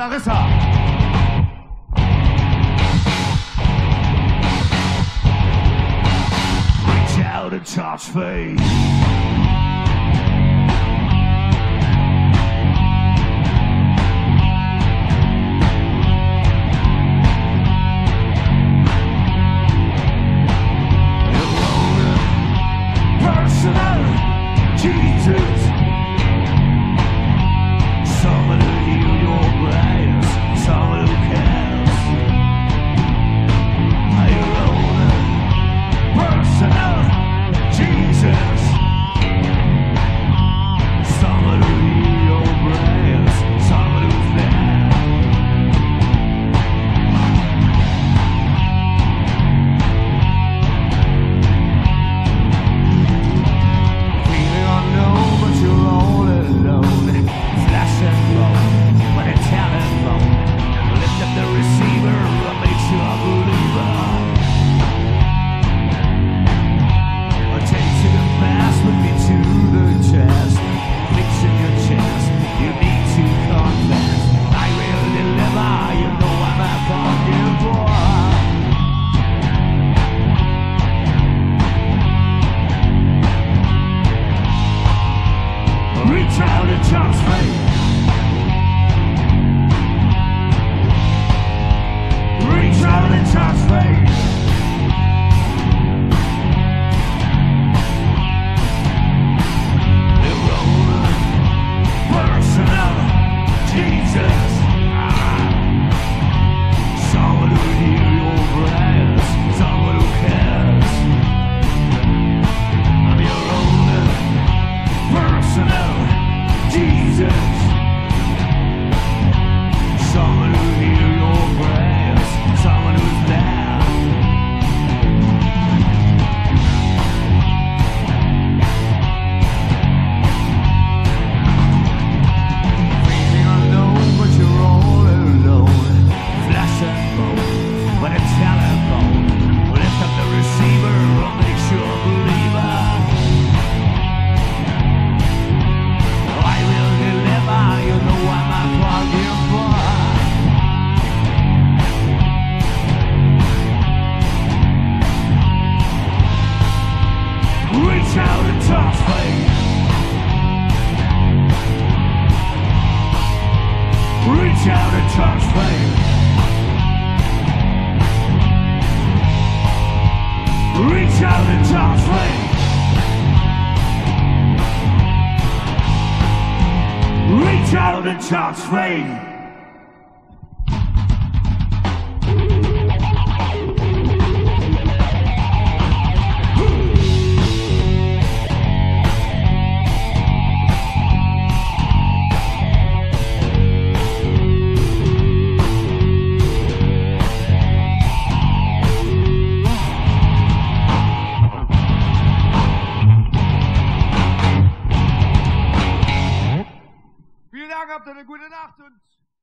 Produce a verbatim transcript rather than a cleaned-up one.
Larissa. Reach out and touch faith. Jesus, someone who heal your prayers, someone who cares. Your own personal Jesus, someone who heal your prayers, someone who's there. Reach out and touch faith. Reach out and touch faith. Your own personal Jesus, someone who hear your prayers, someone who cares. I'm your own personal Jesus, someone who hear your prayers, someone who's there. Feeling alone, but you're all alone. Flesh and bone, but a telephone. Lift up the receiver, I'll make you a believer. You know I'm a fucking boy. Reach out and touch faith. Reach out and touch faith. Reach out and touch faith. Reach out and touch faith. Vielen Dank, habt eine gute Nacht und